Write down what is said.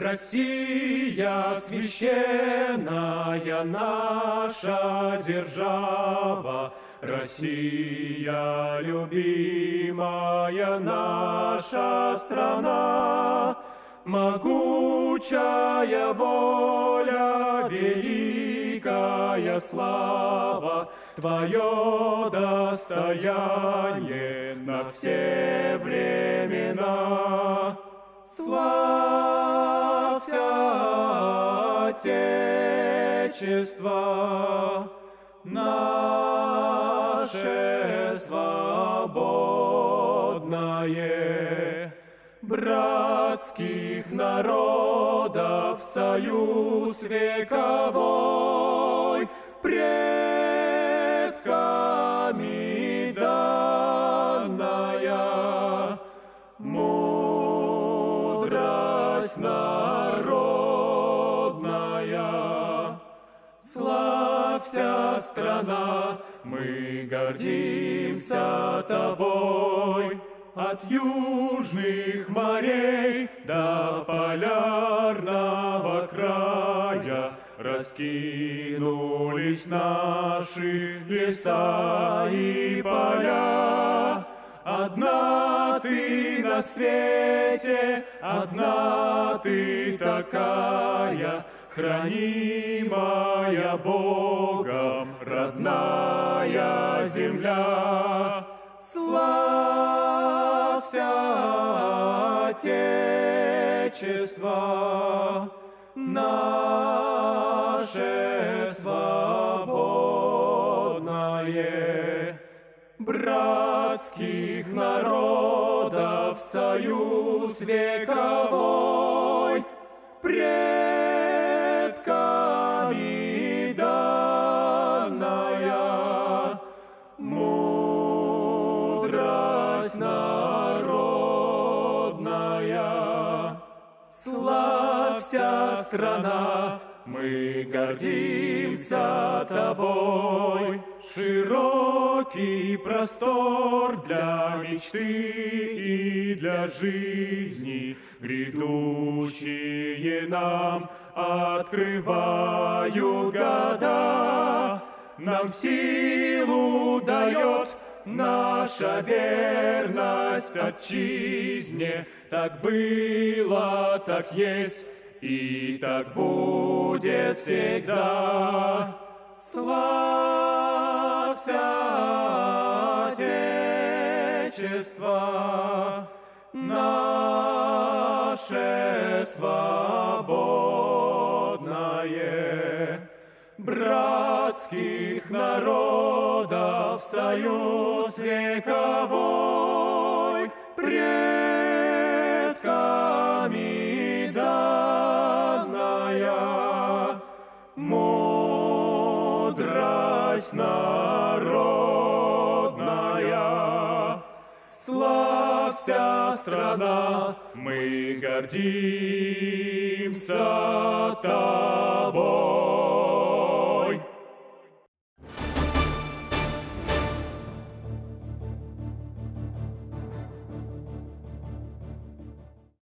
Россия священная наша держава, Россия любимая наша страна, могучая воля, великая слава, Твое достояние на все времена. Славься, Отечество наше свободное, братских народов союз вековой, предками данная мудрость народная. Славься, страна, мы гордимся тобой. От южных морей до полярного края раскинулись наши леса и поля. Одна ты на свете, одна ты такая, хранимая Богом родная земля. Славься, Отечество наше свободное, братских народов союз вековой, предками данная мудрость народная. Славься, страна, мы гордимся тобой. Широкий простор для мечты и для жизни, грядущие нам открывают года. Нам силу дает наша верность отчизне. Так было, так есть и так будет всегда. Славься, Отечество наше свободное, братских народов союз вековой, предками данная мудрость народная. Славься, страна, мы гордимся тобой.